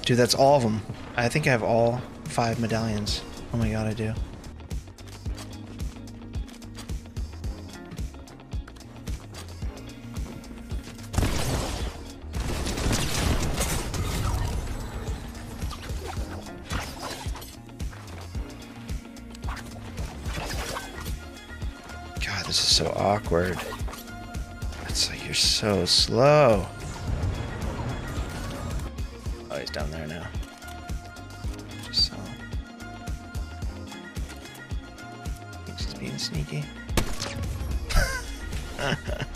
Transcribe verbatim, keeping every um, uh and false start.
Dude, that's all of them. I think I have all five medallions. Oh my god, I do. God, this is so awkward. It's like you're so slow. Oh, he's down there now. Just saw him. Thinks he's being sneaky.